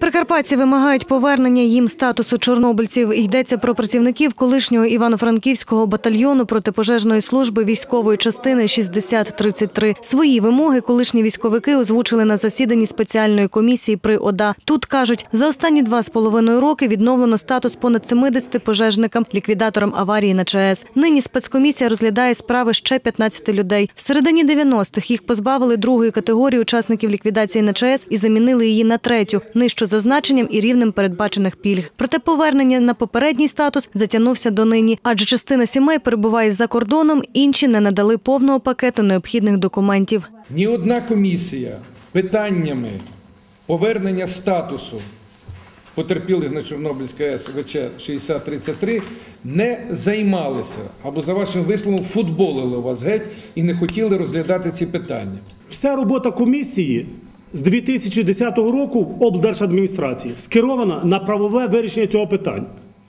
Прикарпатці вимагають повернення їм статусу чорнобильців. Йдеться про працівників колишнього Івано-Франківського батальйону протипожежної служби військової частини 6033. Свої вимоги колишні військовики озвучили на засіданні спеціальної комісії при ОДА. Тут, кажуть, за останні 2,5 роки відновлено статус понад 70 пожежникам, ліквідаторам аварії на ЧАЕС. Нині спецкомісія розглядає справи ще 15 людей. В середині 90-х їх позбавили другої категорії учасників ліквідації на ЧАЕС і замінили її на третю, нижчу за значенням і рівнем передбачених пільг. Проте повернення на попередній статус затягнувся донині, адже частина сімей перебуває за кордоном, інші не надали повного пакету необхідних документів. Ні одна комісія питаннями повернення статусу потерпілих на Чорнобильській АЕС ВЧ-6033 не займалися, або, за вашим висловом, футболили вас геть і не хотіли розглядати ці питання. Вся робота комісії з 2010 року в облдержадміністрації скерована на правове вирішення цього питання,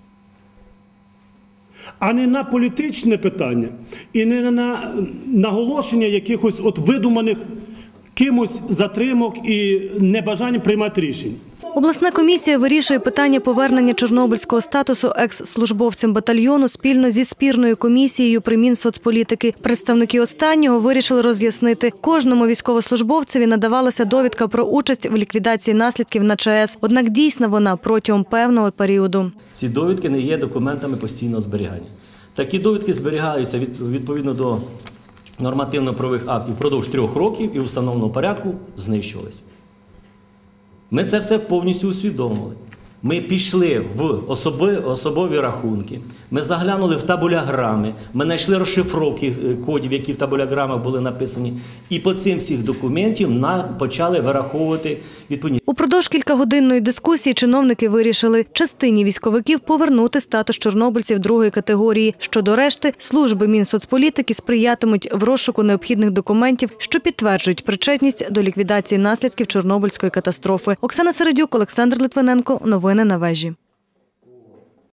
а не на політичне питання і не на наголошення якихось видуманих кимось затримок і небажання приймати рішень. Обласна комісія вирішує питання повернення чорнобильського статусу екс-службовцям батальйону спільно зі спірною комісією при Мінсоцполітики. Представники останнього вирішили роз'яснити, кожному військовослужбовцеві надавалася довідка про участь в ліквідації наслідків на ЧАЕС. Однак дійсна вона протягом певного періоду. Ці довідки не є документами постійного зберігання. Такі довідки зберігаються відповідно до нормативно-правових актів впродовж 3 років і в встановленому порядку знищувалися. Ми це все повністю усвідомили. Ми пішли в особові рахунки, ми заглянули в табуляграми, ми знайшли розшифровки кодів, які в табуляграмах були написані, і по цим всіх документів почали вираховувати відповідні. Упродовж кількагодинної дискусії чиновники вирішили частині військовиків повернути статус чорнобильців другої категорії. Щодо решти, служби Мінсоцполітики сприятимуть в розшуку необхідних документів, що підтверджують причетність до ліквідації наслідків Чорнобильської катастрофи. Оксана Середюк, Олександр Литвиненко. Новини на вежі.